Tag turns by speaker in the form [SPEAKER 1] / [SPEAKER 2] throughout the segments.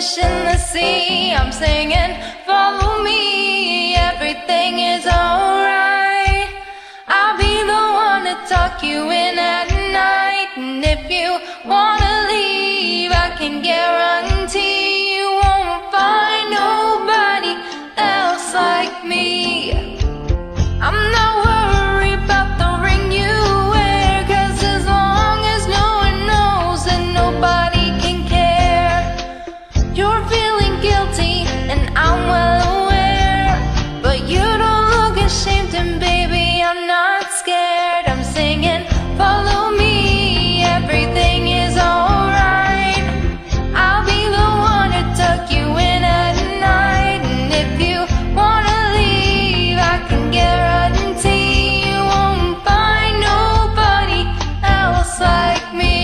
[SPEAKER 1] fish in the sea. I'm singing, follow me, everything is alright. I'll be the one to tuck you in at night. And if you wanna leave, I can guarantee you won't find nobody else like me. I'm not worried about the ring you wear, 'cause as long as no one knows, then nobody can care. You're feeling guilty and I'm well aware, but you don't look ashamed, and baby, I'm not scared. I'm singing, follow me, everything is alright. I'll be the one to tuck you in at night. And if you wanna leave, I can guarantee you won't find nobody else like me.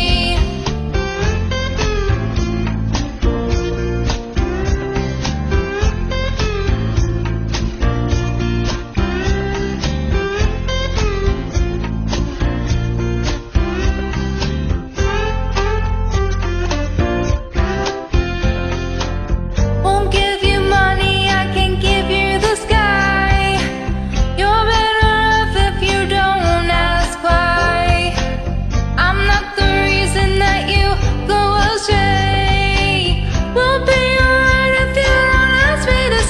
[SPEAKER 1] Won't give you money, I can give you the sky. You're better off if you don't ask why. I'm not the reason that you go astray. We'll be alright if you don't ask me to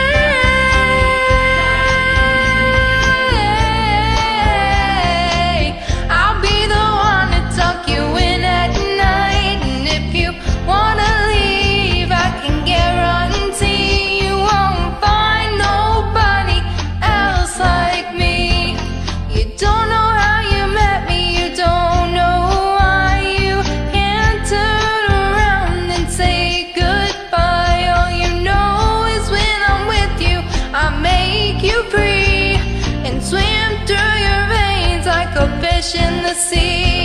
[SPEAKER 1] stay. I'll be the one to tuck you in at night. And if you wanna leave, I can guarantee you won't find nobody else like me. You don't know how you met me, you don't know why. You can't turn around and say goodbye. All you know is when I'm with you, I make you free and swim through your veins like a fish in the sea.